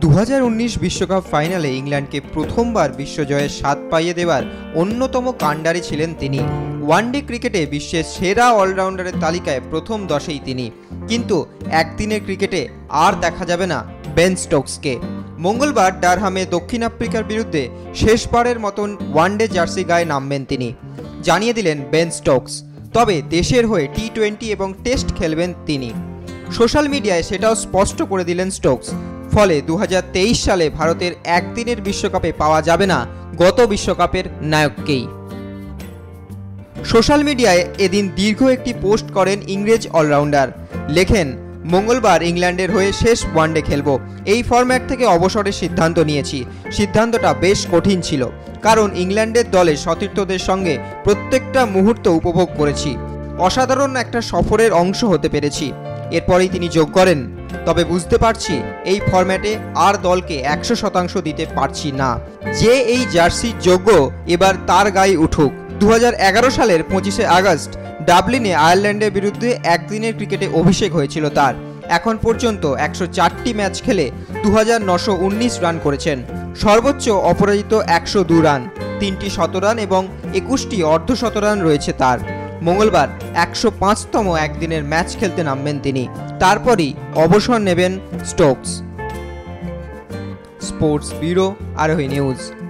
2019 বিশ্বকাপ ফাইনালে ইংল্যান্ডকে প্রথমবার বিশ্বজয়ের স্বাদ পাইয়ে দেওয়ার অন্যতম কাণ্ডারি ছিলেন তিনি। ওয়ানডে ক্রিকেটে বিশ্বের সেরা অলরাউন্ডারের তালিকায় প্রথম 10এই তিনি, কিন্তু একদিনের ক্রিকেটে আর দেখা যাবে না বেন স্টোকসকে। মঙ্গলবার ডারহামে দক্ষিণ আফ্রিকার বিরুদ্ধে শেষবারের মতন ওয়ানডে জার্সি গায়ে নামবেন তিনি, জানিয়ে দিলেন বেন স্টোকস। তবে দেশের হয়ে টি-20 এবং টেস্ট খেলবেন তিনি। সোশ্যাল মিডিয়ায় সেটাও স্পষ্ট করে দিলেন স্টোকস। ফলে 2023 সালে ভারতের একদিনের বিশ্বকাপে পাওয়া যাবে না গত বিশ্বকাপের নায়ককেই। সোশ্যাল মিডিয়ায় এদিন দীর্ঘ একটি পোস্ট করেন ইংরেজ অলরাউন্ডার। লেখেন, মঙ্গলবার ইংল্যান্ডের হয়ে শেষ ওয়ানডে খেলব। এই ফরম্যাট থেকে অবসরের সিদ্ধান্ত নিয়েছি। সিদ্ধান্তটা বেশ কঠিন ছিল, কারণ ইংল্যান্ডের দলের সতীর্থদের সঙ্গে প্রত্যেকটা মুহূর্ত উপভোগ করেছি। অসাধারণ একটা সফরের অংশ হতে পেরেছি। এরপরেই তিনি যোগ করেন, তবে বুঝতে পারছি এই ফরম্যাটে আর দলকে 100% দিতে পারছি না। যে এই জার্সির যোগ্য এবার তার গায়ে উঠুক। 2011 সালের 25শে আগস্ট ডাবলিনে আয়ারল্যান্ডের বিরুদ্ধে একদিনের ক্রিকেটে অভিষেক হয়েছিল তার। এখন পর্যন্ত 104টি ম্যাচ খেলে 2919 রান করেছেন। সর্বোচ্চ অপরাজিত 102 রান, 3টি শতরান এবং 21টি অর্ধশতরান রয়েছে তার। মঙ্গলবার 105তম একদিনের ম্যাচ খেলতে নামবেন তিনি। তারপরই অবসর নেবেন Stokes. Sports bureau, Arohi news.